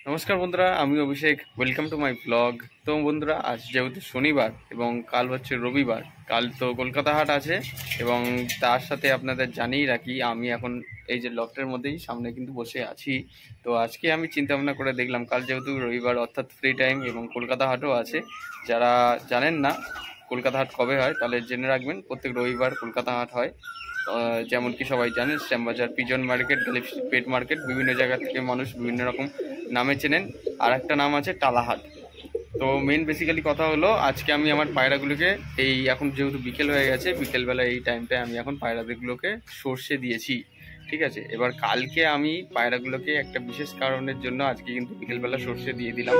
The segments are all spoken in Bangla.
নমস্কার বন্ধুরা, আমি Abhishek. Welcome to my blog. তো বন্ধুরা, আজ যেহেতু শনিবার এবং কাল হচ্ছে রবিবার, কাল তো কলকাতা হাট আছে এবং তার সাথে আপনাদের জানিয়ে রাখি আমি এখন এই যে লফটের মধ্যেই সামনে কিন্তু বসে আছি। তো আজকে আমি চিন্তা ভাবনা করে দেখলাম, কাল যেহেতু রবিবার অর্থাৎ ফ্রি টাইম এবং কলকাতা হাটও আছে। যারা জানেন না কলকাতা হাট কবে হয়, তাহলে জেনে রাখবেন প্রত্যেক রবিবার কলকাতা হাট হয়। যেমন কি সবাই জানেন, Shyambazar, pigeon market, galaxy pet market, বিভিন্ন জায়গা থেকে মানুষ বিভিন্ন রকম নামে চেনেন। আর একটা নাম আছে টালাহাট। তো মেন বেসিক্যালি কথা হলো, আজকে আমি আমার পায়রাগুলোকে এই এখন যেহেতু বিকেল হয়ে গেছে, বিকেলবেলা এই টাইমটায় আমি এখন পায়রাগুলোকে সর্ষে দিয়েছি। ঠিক আছে, এবার কালকে আমি পায়রাগুলোকে একটা বিশেষ কারণের জন্য আজকে কিন্তু বিকেলবেলা সর্ষে দিয়ে দিলাম।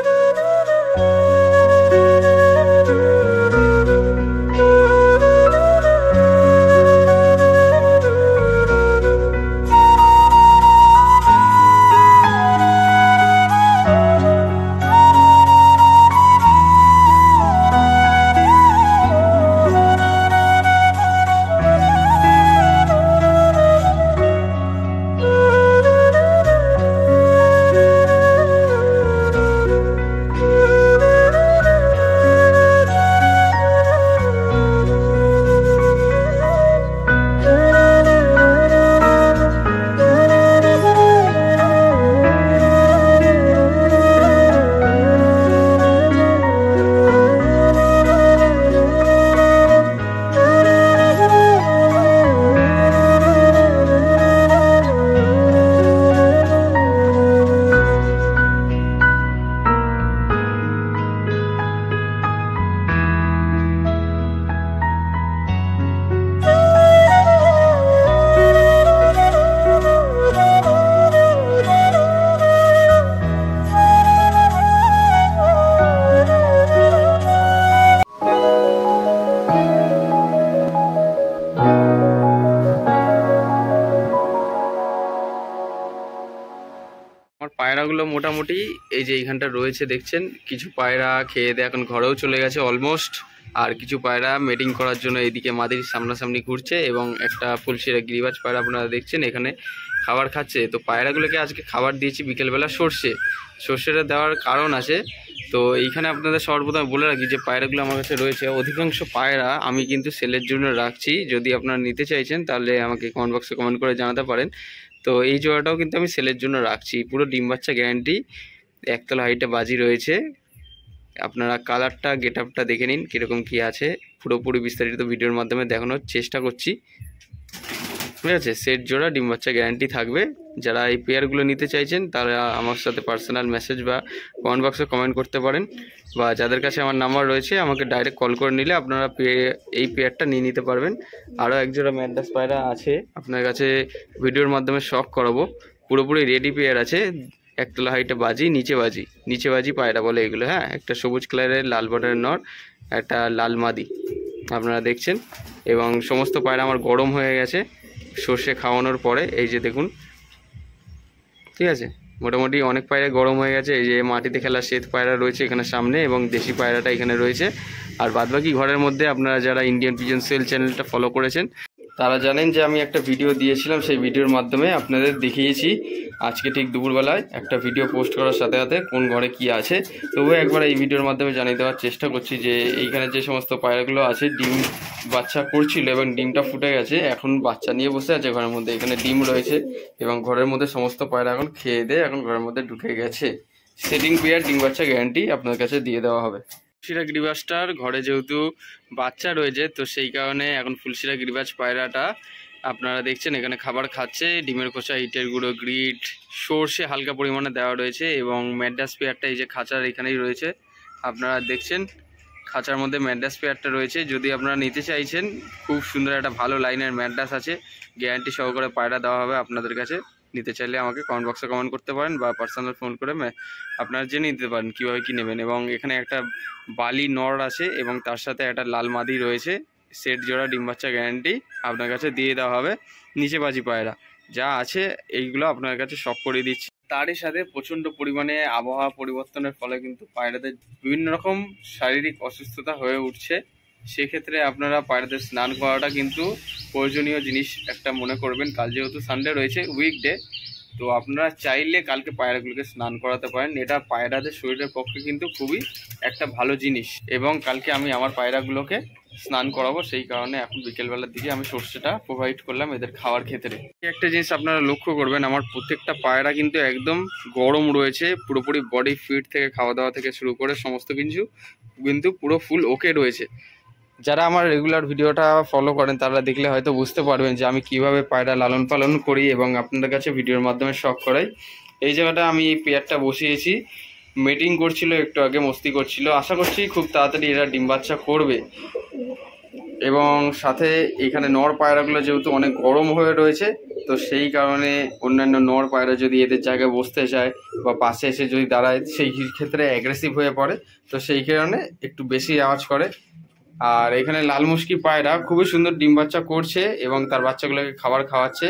আমার পায়রাগুলো মোটামুটি এই যে এইখানটা রয়েছে দেখছেন, কিছু পায়রা খেয়ে দিয়ে এখন ঘরেও চলে গেছে অলমোস্ট। আর কিছু পায়রা মেটিং করার জন্য এদিকে মাদির সামনাসামনি ঘুরছে এবং একটা ফুলশিরা গিরিবাজ পায়রা আপনারা দেখছেন এখানে খাবার খাচ্ছে। তো পায়রাগুলোকে আজকে খাবার দিয়েছি বিকেলবেলা সর্ষেটা দেওয়ার কারণ আছে। তো এইখানে আপনাদের সর্বপ্রথমে বলে রাখি যে পায়রাগুলো আমার কাছে রয়েছে, অধিকাংশ পায়রা আমি কিন্তু সেলের জন্য রাখছি। যদি আপনারা নিতে চাইছেন তাহলে আমাকে কমেন্ট বক্সে কমেন্ট করে জানাতে পারেন। তো এই জোড়াটাও কিন্তু আমি সেলের জন্য রাখছি, পুরো ডিম বাচ্চা গ্যারান্টি, একতলা হাইটে বাজি রয়েছে। আপনারা কালারটা গেট আপটা দেখে নিন কীরকম কী আছে, পুরোপুরি বিস্তারিত ভিডিওর মাধ্যমে দেখানোর চেষ্টা করছি। ঠিক আছে, সেট জোড়া ডিম বাচ্চা গ্যারান্টি থাকবে। যারা এই পেয়ারগুলো নিতে চাইছেন তারা আমার সাথে পার্সোনাল মেসেজ বা কমেন্ট বক্সে কমেন্ট করতে পারেন, বা যাদের কাছে আমার নাম্বার রয়েছে আমাকে ডাইরেক্ট কল করে নিলে আপনারা এই পেয়ারটা নিয়ে নিতে পারবেন। আরও একজোড়া ম্যাড্রাস পায়রা আছে আপনার কাছে, ভিডিওর মাধ্যমে শখ করাবো। পুরোপুরি রেডি পেয়ার আছে, একতলা হাইটে বাজি, নিচে বাজি পায়রা বলে এগুলো। হ্যাঁ, একটা সবুজ কালারের লাল বর্ডারের নর, একটা লাল মাদি আপনারা দেখছেন। এবং সমস্ত পায়রা আমার গরম হয়ে গেছে সর্ষে খাওয়ানোর পরে। এই যে দেখুন, ঠিক আছে, মোটামুটি অনেক পায়রা গরম হয়ে গেছে। এই যে মাটিতে খেলা শ্বেত পায়রা রয়েছে এখানে সামনে, এবং দেশি পায়রাটা এখানে রয়েছে। আর বাদবাকি ঘরের মধ্যে আপনারা যারা ইন্ডিয়ান পিজন সেল চ্যানেলটা ফলো করেছেন তারা জানেন যে আমি একটা ভিডিও দিয়েছিলাম, সেই ভিডিওর মাধ্যমে আপনাদের দেখিয়েছি আজকে ঠিক দুপুরবেলায় একটা ভিডিও পোস্ট করার সাথে সাথে কোন ঘরে কি আছে। তবুও একবার এই ভিডিওর মাধ্যমে জানিয়ে দেওয়ার চেষ্টা করছি যে এইখানে যে সমস্ত পায়রাগুলো আছে ডিম বাচ্চা করছিল এবং ডিমটা ফুটে গেছে, এখন বাচ্চা নিয়ে বসে আছে ঘরের মধ্যে। এখানে ডিম রয়েছে এবং ঘরের মধ্যে সমস্ত পায়রা এখন খেয়ে দিয়ে এখন ঘরের মধ্যে ঢুকে গেছে। সেটিং পেয়ার ডিম বাচ্চা গ্যারান্টি আপনার কাছে দিয়ে দেওয়া হবে। ফুলশিরা গিরিবাজটার ঘরে যেহেতু বাচ্চা রয়েছে, তো সেই কারণে এখন ফুলশিরা গিরিবাজ পায়রাটা আপনারা দেখছেন এখানে খাবার খাচ্ছে। ডিমের খোসা, ইটের গুঁড়ো, গ্রিট, সর্ষে হালকা পরিমাণে দেওয়া রয়েছে এবং ম্যাড্রাস পেয়ারটা এই যে খাঁচার এখানেই রয়েছে আপনারা দেখছেন। খাঁচার মধ্যে ম্যাড্রাস পেয়ারটা রয়েছে। যদি আপনারা নিতে চাইছেন, খুব সুন্দর একটা ভালো লাইনের ম্যাড্রাস আছে, গ্যারান্টি সহকারে পায়রা দেওয়া হবে আপনাদের কাছে। নিতে চাইলে আমাকে কমেন্ট বক্সে কমেন্ট করতে পারেন বা পার্সোনাল ফোন করে আপনারা জেনে নিতে পারেন কীভাবে কী নেবেন। এবং এখানে একটা বালি নর আছে এবং তার সাথে একটা লাল মাদি রয়েছে। সেট জোড়া ডিম বাচ্চা গ্যারান্টি আপনার কাছে দিয়ে দেওয়া হবে। নিচে বাজি পায়রা যা আছে এইগুলো আপনার কাছে সব করে দিচ্ছি। তারই সাথে প্রচণ্ড পরিমাণে আবহাওয়া পরিবর্তনের ফলে কিন্তু পায়রাদের বিভিন্ন রকম শারীরিক অসুস্থতা হয়ে উঠছে। সেক্ষেত্রে আপনারা পায়রাদের স্নান করাটা কিন্তু প্রয়োজনীয় জিনিস একটা মনে করবেন। কাল যেহেতু সানডে রয়েছে, উইকডে, তো আপনারা চাইলে কালকে পায়রাগুলোকে স্নান করাতে পারেন। এটা পায়রাদের শরীরের পক্ষে কিন্তু খুবই একটা ভালো জিনিস, এবং কালকে আমি আমার পায়রাগুলোকে স্নান করাবো, সেই কারণে এখন বিকেলবেলার দিকে আমি সর্ষেটা প্রোভাইড করলাম এদের খাওয়ার ক্ষেত্রে। একটা জিনিস আপনারা লক্ষ্য করবেন, আমার প্রত্যেকটা পায়রা কিন্তু একদম গরম রয়েছে, পুরোপুরি বডি ফিট থেকে খাওয়া দাওয়া থেকে শুরু করে সমস্ত কিছু কিন্তু পুরো ফুল ওকে রয়েছে। যারা আমার রেগুলার ভিডিওটা ফলো করেন তারা দেখলে হয়তো বুঝতে পারবেন যে আমি কিভাবে পায়রা লালন পালন করি এবং আপনাদের কাছে ভিডিওর মাধ্যমে শখ করাই। এই জায়গাটা আমি এই পেয়ারটা বসিয়েছি, মিটিং করছিল একটু আগে, মস্তি করছিল। আশা করছি খুব তাড়াতাড়ি এরা ডিম বাচ্চা করবে, এবং সাথে এখানে নর পায়রাগুলো যেহেতু অনেক গরম হয়ে রয়েছে, তো সেই কারণে অন্যান্য নর পায়রা যদি এদের জায়গায় বসতে চায় বা পাশে এসে যদি দাঁড়ায়, সেই ক্ষেত্রে অ্যাগ্রেসিভ হয়ে পড়ে, তো সেই কারণে একটু বেশি আওয়াজ করে। আর এখানে লাল মুশকি পায়রা খুবই সুন্দর ডিম বাচ্চা করছে এবং তার বাচ্চাগুলোকে খাবার খাওয়াচ্ছে।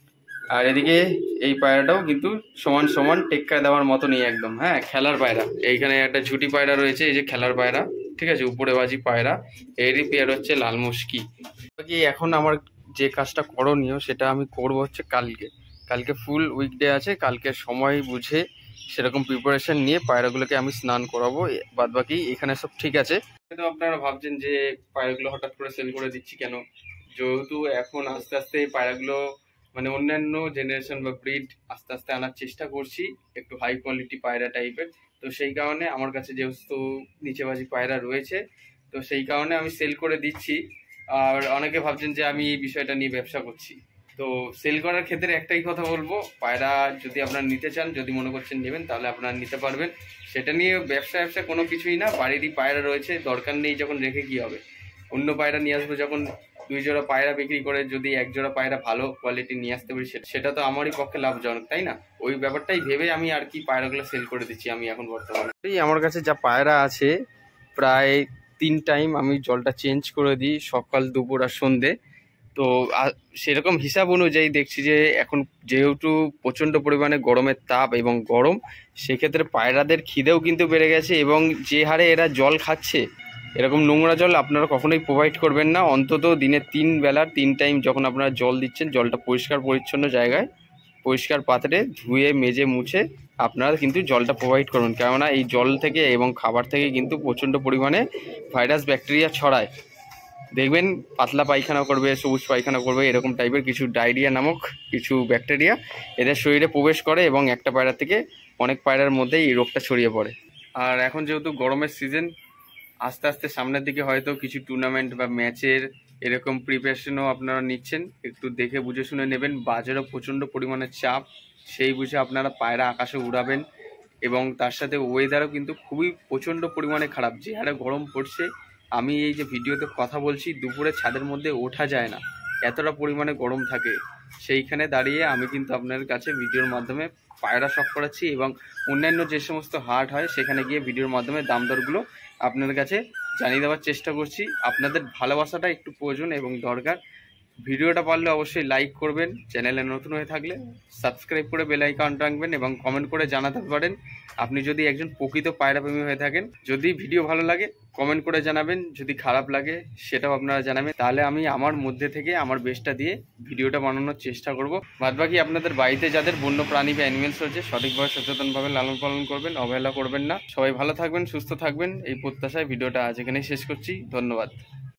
আর এদিকে এই পায়রাটাও কিন্তু সমান সমান টেক্কা দেওয়ার মতো নেই একদম, হ্যাঁ, খেলার পায়রা। এইখানে একটা ঝুটি পায়রা রয়েছে, এই যে খেলার পায়রা, ঠিক আছে, উপরে বাজি পায়রা। এরই পেয়ার হচ্ছে লাল মুশকি। বাকি এখন আমার যে কাজটা করণীয় সেটা আমি করব হচ্ছে কালকে ফুল উইকডে আছে, কালকে সময় বুঝে সেরকম প্রিপারেশন নিয়ে পায়রাগুলোকে আমি স্নান করাবো। বাদ বাকি এখানে সব ঠিক আছে। তো আপনারা ভাবছেন যে পায়রাগুলো হঠাৎ করে সেল করে দিচ্ছি কেন, যেহেতু এখন আস্তে আস্তে পায়রাগুলো মানে অন্যান্য জেনারেশন বা ব্রিড আস্তে আস্তে আনার চেষ্টা করছি, একটু হাই কোয়ালিটি পায়রা টাইপের। তো সেই কারণে আমার কাছে যেহেতু নিচেবাজি পায়রা রয়েছে, তো সেই কারণে আমি সেল করে দিচ্ছি। আর অনেকে ভাবছেন যে আমি এই বিষয়টা নিয়ে ব্যবসা করছি। তো সেল করার ক্ষেত্রে একটাই কথা বলবো, পায়রা যদি আপনারা নিতে চান, যদি মনে করছেন নেবেন, তাহলে আপনারা নিতে পারবেন। সেটা নিয়ে ব্যবসা কোনো কিছুই না, বাড়িরই পায়রা রয়েছে, দরকার নেই যখন রেখে কি হবে, অন্য পায়রা নিয়ে আসবো। যখন 2 জোড়া পায়রা বিক্রি করে যদি 1 জোড়া পায়রা ভালো কোয়ালিটি নিয়ে আসতে পারি, সেটা তো আমারই পক্ষে লাভজনক, তাই না? ওই ব্যাপারটাই ভেবে আমি আর কি পায়রাগুলো সেল করে দিচ্ছি আমি এখন বর্তমানে। আমার কাছে যা পায়রা আছে প্রায় 3 টাইম আমি জলটা চেঞ্জ করে দিই, সকাল, দুপুর আর সন্ধে। তো সেরকম হিসাব অনুযায়ী দেখছি যে এখন যেহেতু প্রচণ্ড পরিমাণে গরমের তাপ এবং গরম, সেক্ষেত্রে পায়রাদের খিদেও কিন্তু বেড়ে গেছে, এবং যে হারে এরা জল খাচ্ছে, এরকম নোংরা জল আপনারা কখনোই প্রোভাইড করবেন না। অন্তত দিনে 3 বেলার 3 টাইম যখন আপনারা জল দিচ্ছেন, জলটা পরিষ্কার পরিচ্ছন্ন জায়গায় পরিষ্কার পাত্রে ধুয়ে মেজে মুছে আপনারা কিন্তু জলটা প্রোভাইড করুন। কেননা এই জল থেকে এবং খাবার থেকে কিন্তু প্রচণ্ড পরিমাণে ভাইরাস ব্যাকটেরিয়া ছড়ায়। দেখবেন পাতলা পায়খানা করবে, সবুজ পায়খানা করবে, এরকম টাইপের কিছু ডায়রিয়া নামক কিছু ব্যাকটেরিয়া এদের শরীরে প্রবেশ করে, এবং একটা পায়রা থেকে অনেক পায়রার মধ্যেই এই রোগটা ছড়িয়ে পড়ে। আর এখন যেহেতু গরমের সিজন, আস্তে আস্তে সামনের দিকে হয়তো কিছু টুর্নামেন্ট বা ম্যাচের এরকম প্রিপারেশনও আপনারা নিচ্ছেন, একটু দেখে বুঝে শুনে নেবেন। বাজারেও প্রচণ্ড পরিমাণে চাপ, সেই বুঝে আপনারা পায়রা আকাশে উড়াবেন। এবং তার সাথে ওয়েদারও কিন্তু খুবই প্রচণ্ড পরিমাণে খারাপ, যে হারে গরম পড়ছে। আমি এই যে ভিডিওতে কথা বলছি, দুপুরে ছাদের মধ্যে ওঠা যায় না, এতটা পরিমাণে গরম থাকে। সেইখানে দাঁড়িয়ে আমি কিন্তু আপনাদের কাছে ভিডিওর মাধ্যমে পায়রা শখ করাচ্ছি, এবং অন্যান্য যে সমস্ত হাট হয় সেখানে গিয়ে ভিডিওর মাধ্যমে দাম দরগুলো আপনাদের কাছে জানিয়ে দেওয়ার চেষ্টা করছি। আপনাদের ভালোবাসাটা একটু প্রয়োজন এবং দরকার। ভিডিওটা পারলে অবশ্যই লাইক করবেন, চ্যানেলে নতুন হয়ে থাকলে সাবস্ক্রাইব করে বেল আইকন রাখবেন, এবং কমেন্ট করে জানাতে পারেন আপনি যদি একজন প্রকৃত পায়রাপ্রেমী হয়ে থাকেন। যদি ভিডিও ভালো লাগে কমেন্ট করে জানাবেন, যদি খারাপ লাগে সেটাও আপনারা জানাবেন, তাহলে আমি আমার মধ্যে থেকে আমার বেস্টটা দিয়ে ভিডিওটা বানানোর চেষ্টা করব। বাদবাকি আপনাদের বাড়িতে যাদের বন্য প্রাণী বা অ্যানিমেলস রয়েছে, সঠিকভাবে সচেতনভাবে লালন পালন করবেন, অবহেলা করবেন না। সবাই ভালো থাকবেন, সুস্থ থাকবেন, এই প্রত্যাশায় ভিডিওটা আজ এখানেই শেষ করছি। ধন্যবাদ।